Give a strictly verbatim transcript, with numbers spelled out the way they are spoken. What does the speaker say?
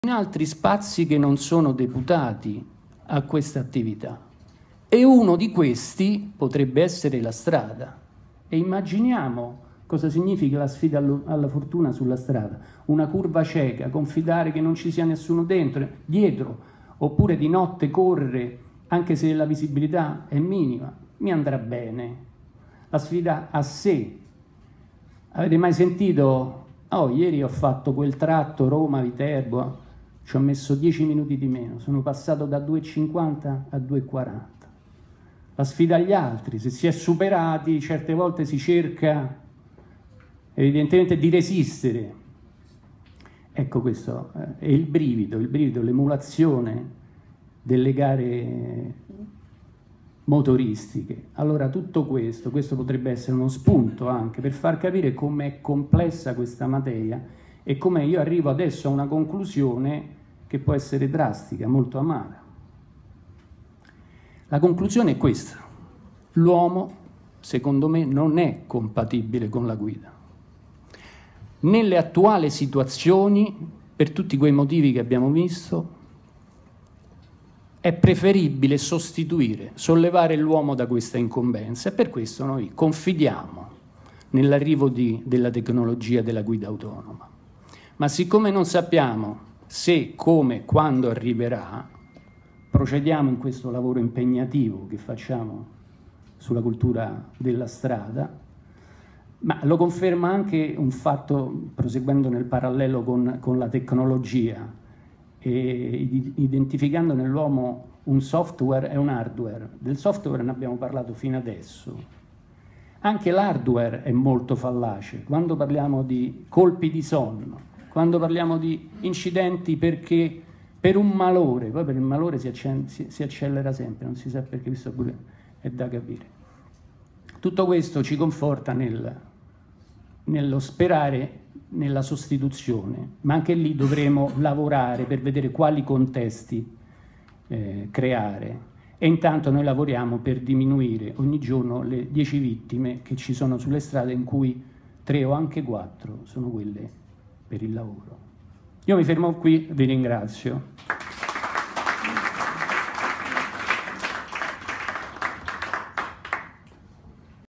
in altri spazi che non sono deputati a questa attività, e uno di questi potrebbe essere la strada. E immaginiamo cosa significa la sfida alla fortuna sulla strada: una curva cieca, confidare che non ci sia nessuno dentro, dietro, oppure di notte correre anche se la visibilità è minima, mi andrà bene. La sfida a sé. Avete mai sentito: oh, ieri ho fatto quel tratto Roma-Viterbo, ci ho messo dieci minuti di meno, sono passato da due e cinquanta a due e quaranta. La sfida agli altri: se si è superati, certe volte si cerca evidentemente di resistere. Ecco, questo è il brivido, il brivido, l'emulazione delle gare motoristiche. Allora tutto questo, questo potrebbe essere uno spunto anche per far capire com'è complessa questa materia e come io arrivo adesso a una conclusione che può essere drastica, molto amara. La conclusione è questa: l'uomo, secondo me, non è compatibile con la guida. Nelle attuali situazioni, per tutti quei motivi che abbiamo visto, è preferibile sostituire, sollevare l'uomo da questa incombenza, e per questo noi confidiamo nell'arrivo della tecnologia della guida autonoma. Ma siccome non sappiamo se, come, quando arriverà, procediamo in questo lavoro impegnativo che facciamo sulla cultura della strada. Ma lo conferma anche un fatto, proseguendo nel parallelo con, con la tecnologia, e identificando nell'uomo un software e un hardware. Del software ne abbiamo parlato fino adesso. Anche l'hardware è molto fallace. Quando parliamo di colpi di sonno, quando parliamo di incidenti perché per un malore, poi per il malore si, si, si accelera sempre, non si sa perché, questo pure è da capire. Tutto questo ci conforta nel, nello sperare nella sostituzione, ma anche lì dovremo lavorare per vedere quali contesti eh, creare. E intanto noi lavoriamo per diminuire ogni giorno le dieci vittime che ci sono sulle strade, in cui tre o anche quattro sono quelle per il lavoro. Io mi fermo qui, vi ringrazio.